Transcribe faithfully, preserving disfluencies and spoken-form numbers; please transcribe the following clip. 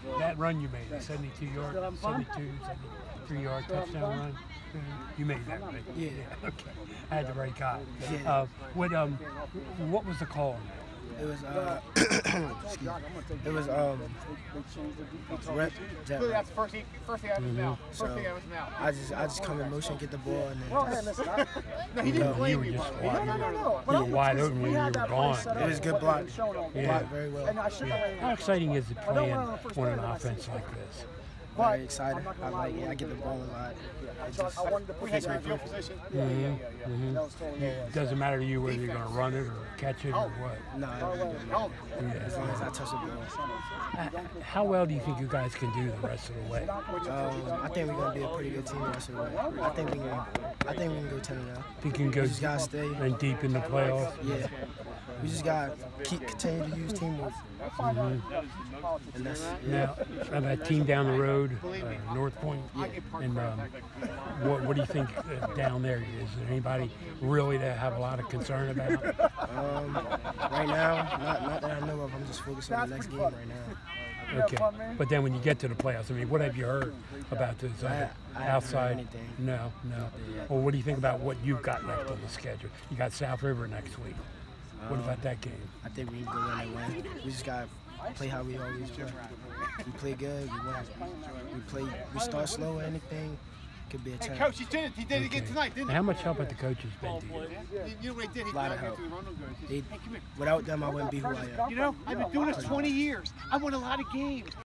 that run you made, the seventy-two yard, seventy-two, seventy-three yard touchdown run, you made that, right? Yeah. yeah. Okay. I had the right guy. Yeah. Uh, what um, what was the call on that? It was uh, excuse me. It was um, rep jet Really, rep. that's the first thing, first thing I was now. First So thing I was now. I just I just come in motion, get the ball, and then just, No, he didn't No, blame you were you. just by the way. wide, No, no, no, no. you were wide open when you were gone. it was good block. Yeah. Blocked very well. Yeah. How exciting is it playing on an offense like this? Very excited. I like it. I get the ball a lot. It just We had fits me your field perfect. position. Mm-hmm. Mm-hmm. It doesn't matter to you whether you're going to run it or catch it or what. No, it really don't matter. As long as I touch the ball. Uh, How well do you think you guys can do the rest of the way? Um, I think we're gonna be a pretty good team the rest of the way. I think we can. I think we can go ten and zero. Think you can go We just gotta stay. and deep in the playoffs? Yeah. We just gotta keep continue to use teamwork. Mm-hmm. And that's it. Now, uh, that team down the road, uh, North Point, and um, what, what do you think uh, down there? Is there anybody really to have a lot of concern about? Um, right now, not not that I know of. I'm just focused on the next game right now. Okay, but then when you get to the playoffs, I mean, what have you heard about this uh, I- I haven't heard outside? anything. No, no. Nothing yet. Well, what do you think about what you've got left on the schedule? You got South River next week. What Um, about that game? I think we can go in and win. We just gotta play how we always play. We play good. We win. We play. We start slow or anything. Could be a Hey, chance. coach, he did it. He did it again Okay. tonight, didn't How much help have the coaches been to you? he? You know what he did? He A lot of got help. to the run and go. They, Hey, come here. without them, I wouldn't be who I am. You know, I've been doing this twenty years. I won a lot of games.